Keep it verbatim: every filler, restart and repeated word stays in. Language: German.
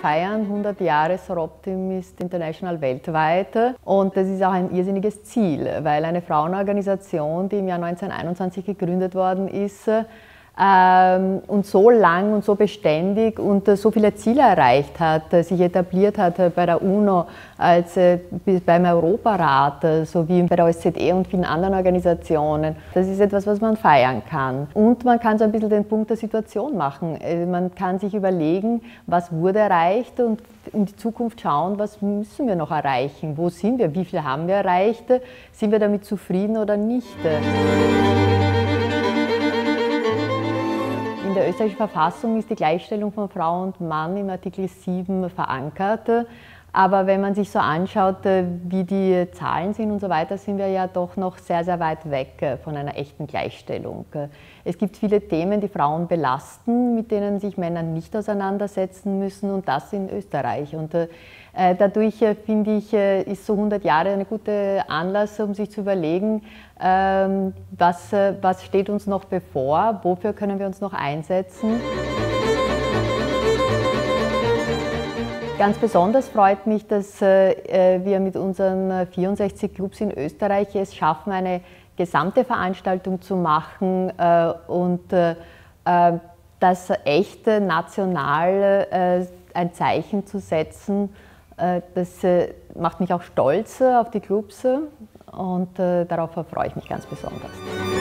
feiern hundert Jahre Soroptimist International weltweit und das ist auch ein irrsinniges Ziel, weil eine Frauenorganisation, die im Jahr neunzehnhunderteinundzwanzig gegründet worden ist, ähm, und so lang und so beständig und äh, so viele Ziele erreicht hat, äh, sich etabliert hat äh, bei der UNO, als, äh, beim Europarat, äh, sowie bei der O S Z E und vielen anderen Organisationen. Das ist etwas, was man feiern kann. Und man kann so ein bisschen den Punkt der Situation machen. Äh, man kann sich überlegen, was wurde erreicht und in die Zukunft schauen, was müssen wir noch erreichen, wo sind wir, wie viel haben wir erreicht, sind wir damit zufrieden oder nicht. In der österreichischen Verfassung ist die Gleichstellung von Frau und Mann im Artikel sieben verankert. Aber wenn man sich so anschaut, wie die Zahlen sind und so weiter, sind wir ja doch noch sehr, sehr weit weg von einer echten Gleichstellung. Es gibt viele Themen, die Frauen belasten, mit denen sich Männer nicht auseinandersetzen müssen, und das in Österreich. Und äh, dadurch, äh, finde ich, äh, ist so hundert Jahre eine gute Anlass, um sich zu überlegen, ähm, was, äh, was steht uns noch bevor, wofür können wir uns noch einsetzen. Ganz besonders freut mich, dass äh, wir mit unseren vierundsechzig Clubs in Österreich es schaffen, eine gesamte Veranstaltung zu machen äh, und äh, das echt national äh, ein Zeichen zu setzen. Äh, das äh, macht mich auch stolz auf die Clubs und äh, darauf freue ich mich ganz besonders.